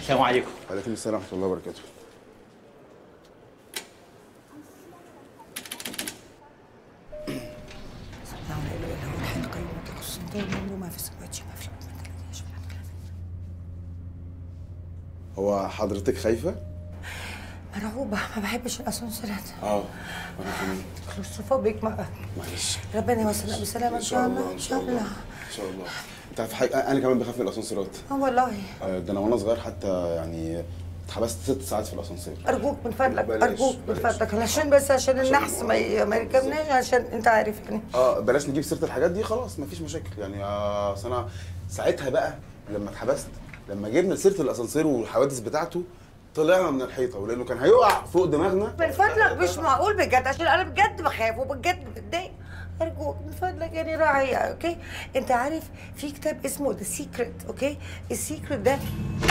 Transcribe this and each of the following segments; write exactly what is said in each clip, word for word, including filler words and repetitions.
السلام عليكم. وعليكم السلام ورحمه الله وبركاته. هو حضرتك خايفه؟ مرعوبة، ما بحبش الاسانسيرات. اه انا كمان. كلوستروفوبيك. معلش. ربنا يوصلنا بسلامة ان شاء الله. ان شاء الله ان شاء الله. انت عارف حاجه، انا كمان بخاف من الاسانسيرات. اه والله. ده انا وانا صغير حتى يعني اتحبست ست ساعات في الاسانسير. ارجوك من فضلك، ارجوك من فضلك، عشان بس عشان النحس ما ما يركبناش، عشان انت عارف يعني. اه بلاش نجيب سيره الحاجات دي، خلاص مفيش مشاكل يعني. اصل انا ساعتها بقى لما اتحبست، لما جبنا سيره الاسانسير والحوادث بتاعته طلعنا من الحيطه، ولانه كان هيقع فوق دماغنا. من فضلك مش معقول بجد، عشان انا بجد بخاف وبجد بتضايق. ارجوك من فضلك يعني راعي. اوكي انت عارف في كتاب اسمه ذا سيكريت. اوكي السيكريت ده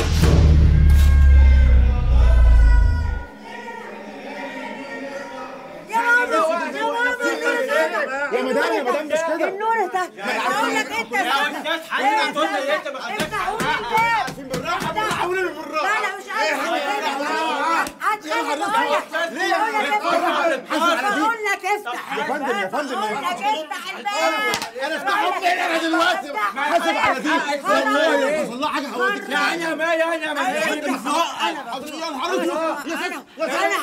يا مدام يا مدام مش كده. النور ده بقول لك انت يا استاذ حضرتك تقول لي انت ما خدتش افتحوا لي الباب. بالراحه بالراحه بالراحه. لا لا مش عايز. بقول لك افتح. يا فندم يا فندم بقول لك افتح الباب. انا افتحه منين انا دلوقتي؟ حاسب على دي والله لو حصل لها حاجه هوديك. يا انا ما يا انا ما يا نهار اسود. انا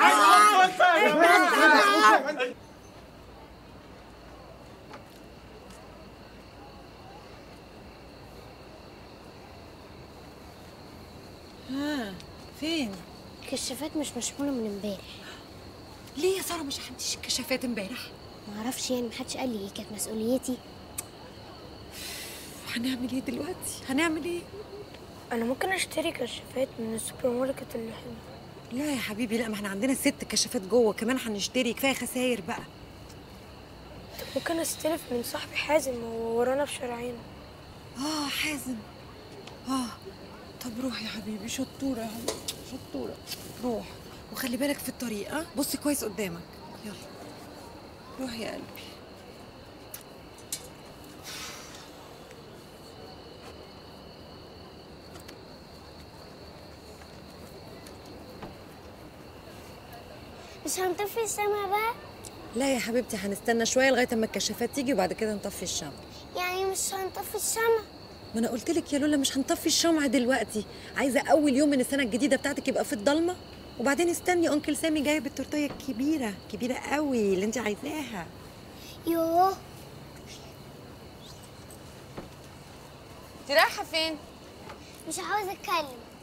هخرج. ها فين؟ الكشافات مش مشحونه من امبارح. ليه يا ساره مش حمتيش الكشافات امبارح؟ ما اعرفش يعني، محدش قال لي ايه، كانت مسؤوليتي. هنعمل ايه دلوقتي؟ هنعمل ايه؟ انا ممكن اشتري كشافات من السوبر ماركت اللي هنا. لا يا حبيبي لا، ما احنا عندنا ست كشافات جوه كمان هنشتري، كفايه خساير بقى. طب ممكن استلف من صاحبي حازم، هو ورانا في شارعين. اه حازم. اه طب روح يا حبيبي، شطوره يا حبيبي شطوره. روح وخلي بالك في الطريق. اه بصي كويس قدامك. يلا روح يا قلبي. مش هنطفي الشمع بقى؟ لا يا حبيبتي هنستنى شويه لغايه اما الكشافات تيجي وبعد كده نطفي الشمع. يعني مش هنطفي الشمع؟ ما انا قلت لك يا لولا مش هنطفي الشمع دلوقتي، عايزه اول يوم من السنه الجديده بتاعتك يبقى في الضلمه، وبعدين استني انكل سامي جايب التورتيه الكبيره كبيره قوي اللي انت عايزاها. يوه انت رايحه فين؟ مش عاوزه اتكلم.